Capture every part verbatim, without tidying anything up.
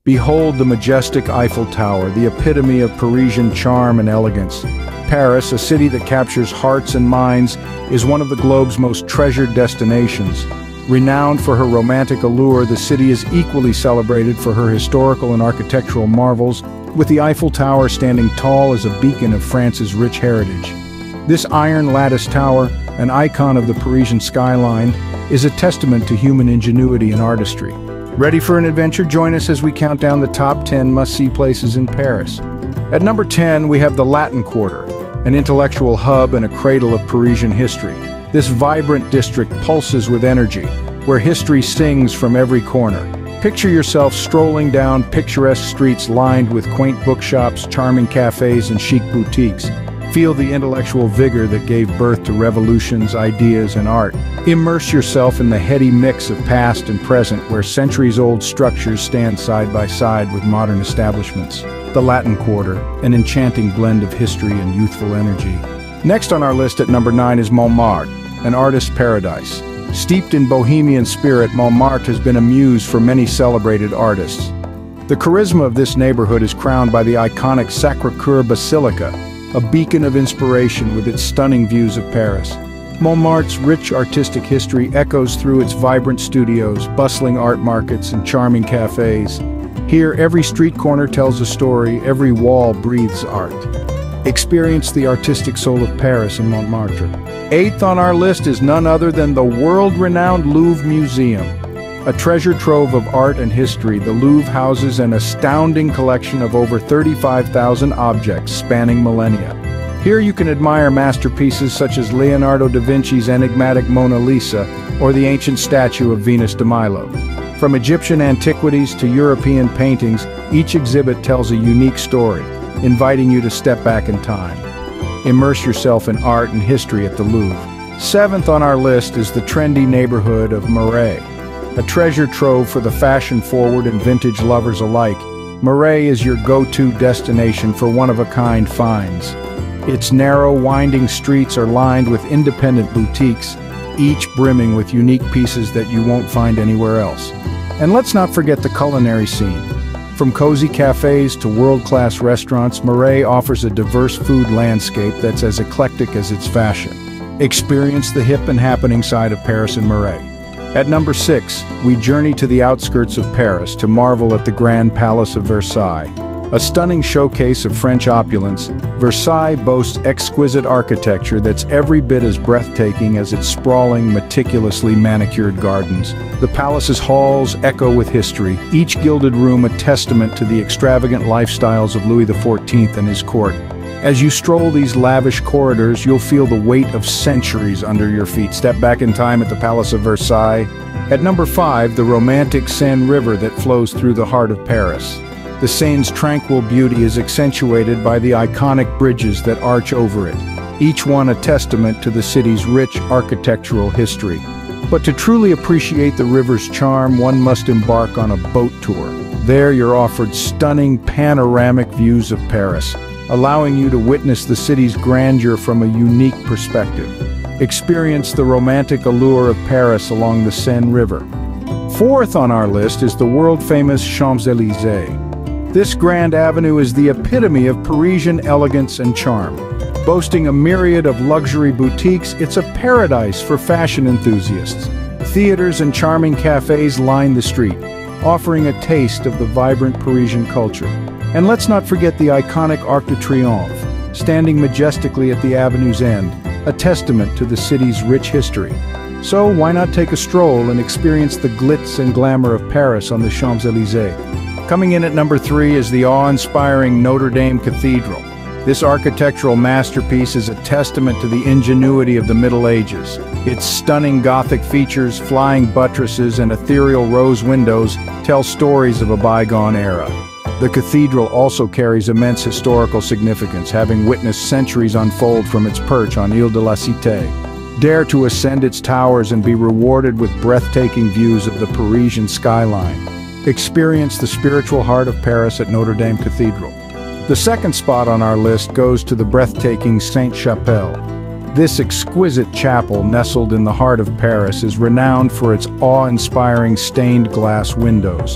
Behold the majestic Eiffel Tower, the epitome of Parisian charm and elegance. Paris, a city that captures hearts and minds, is one of the globe's most treasured destinations. Renowned for her romantic allure, the city is equally celebrated for her historical and architectural marvels, with the Eiffel Tower standing tall as a beacon of France's rich heritage. This iron lattice tower, an icon of the Parisian skyline, is a testament to human ingenuity and artistry. Ready for an adventure? Join us as we count down the top ten must-see places in Paris. At number ten, we have the Latin Quarter, an intellectual hub and a cradle of Parisian history. This vibrant district pulses with energy, where history sings from every corner. Picture yourself strolling down picturesque streets lined with quaint bookshops, charming cafes, and chic boutiques. Feel the intellectual vigor that gave birth to revolutions, ideas, and art. Immerse yourself in the heady mix of past and present, where centuries-old structures stand side by side with modern establishments. The Latin Quarter, an enchanting blend of history and youthful energy. Next on our list at number nine is Montmartre, an artist's paradise. Steeped in bohemian spirit, Montmartre has been a muse for many celebrated artists. The charisma of this neighborhood is crowned by the iconic Sacré-Cœur Basilica, a beacon of inspiration with its stunning views of Paris. Montmartre's rich artistic history echoes through its vibrant studios, bustling art markets, and charming cafes. Here, every street corner tells a story, every wall breathes art. Experience the artistic soul of Paris in Montmartre. Eighth on our list is none other than the world-renowned Louvre Museum. A treasure trove of art and history, the Louvre houses an astounding collection of over thirty-five thousand objects spanning millennia. Here you can admire masterpieces such as Leonardo da Vinci's enigmatic Mona Lisa or the ancient statue of Venus de Milo. From Egyptian antiquities to European paintings, each exhibit tells a unique story, inviting you to step back in time. Immerse yourself in art and history at the Louvre. Seventh on our list is the trendy neighborhood of Marais. A treasure trove for the fashion-forward and vintage lovers alike, Marais is your go-to destination for one-of-a-kind finds. Its narrow, winding streets are lined with independent boutiques, each brimming with unique pieces that you won't find anywhere else. And let's not forget the culinary scene. From cozy cafes to world-class restaurants, Marais offers a diverse food landscape that's as eclectic as its fashion. Experience the hip and happening side of Paris in Marais. At number six, we journey to the outskirts of Paris to marvel at the Grand Palace of Versailles. A stunning showcase of French opulence, Versailles boasts exquisite architecture that's every bit as breathtaking as its sprawling, meticulously manicured gardens. The palace's halls echo with history, each gilded room a testament to the extravagant lifestyles of Louis the fourteenth and his court. As you stroll these lavish corridors, you'll feel the weight of centuries under your feet. Step back in time at the Palace of Versailles. At number five, the romantic Seine River that flows through the heart of Paris. The Seine's tranquil beauty is accentuated by the iconic bridges that arch over it, each one a testament to the city's rich architectural history. But to truly appreciate the river's charm, one must embark on a boat tour. There you're offered stunning panoramic views of Paris, allowing you to witness the city's grandeur from a unique perspective. Experience the romantic allure of Paris along the Seine River. Fourth on our list is the world-famous Champs-Élysées. This grand avenue is the epitome of Parisian elegance and charm. Boasting a myriad of luxury boutiques, it's a paradise for fashion enthusiasts. Theaters and charming cafes line the street, offering a taste of the vibrant Parisian culture. And let's not forget the iconic Arc de Triomphe, standing majestically at the avenue's end, a testament to the city's rich history. So why not take a stroll and experience the glitz and glamour of Paris on the Champs-Élysées? Coming in at number three is the awe-inspiring Notre-Dame Cathedral. This architectural masterpiece is a testament to the ingenuity of the Middle Ages. Its stunning Gothic features, flying buttresses, and ethereal rose windows tell stories of a bygone era. The cathedral also carries immense historical significance, having witnessed centuries unfold from its perch on Ile de la Cité. Dare to ascend its towers and be rewarded with breathtaking views of the Parisian skyline. Experience the spiritual heart of Paris at Notre-Dame Cathedral. The second spot on our list goes to the breathtaking Sainte-Chapelle. This exquisite chapel, nestled in the heart of Paris, is renowned for its awe-inspiring stained glass windows.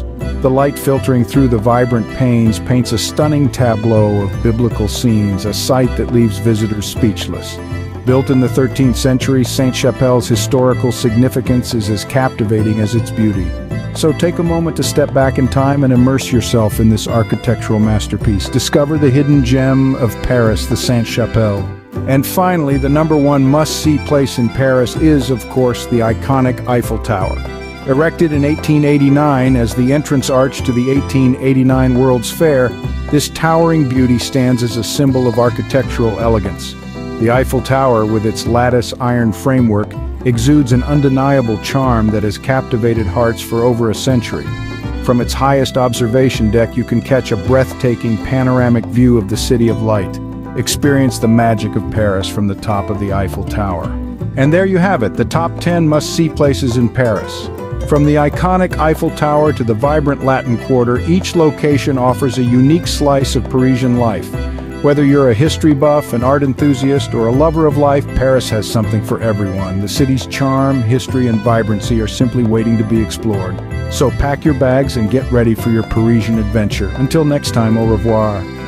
The light filtering through the vibrant panes paints a stunning tableau of biblical scenes, a sight that leaves visitors speechless. Built in the thirteenth century, Sainte-Chapelle's historical significance is as captivating as its beauty. So take a moment to step back in time and immerse yourself in this architectural masterpiece. Discover the hidden gem of Paris, the Sainte-Chapelle. And finally, the number one must-see place in Paris is, of course, the iconic Eiffel Tower. Erected in eighteen eighty-nine as the entrance arch to the eighteen eighty-nine World's Fair, this towering beauty stands as a symbol of architectural elegance. The Eiffel Tower, with its lattice iron framework, exudes an undeniable charm that has captivated hearts for over a century. From its highest observation deck, you can catch a breathtaking panoramic view of the City of Light. Experience the magic of Paris from the top of the Eiffel Tower. And there you have it, the top ten must-see places in Paris. From the iconic Eiffel Tower to the vibrant Latin Quarter, each location offers a unique slice of Parisian life. Whether you're a history buff, an art enthusiast, or a lover of life, Paris has something for everyone. The city's charm, history, and vibrancy are simply waiting to be explored. So pack your bags and get ready for your Parisian adventure. Until next time, au revoir.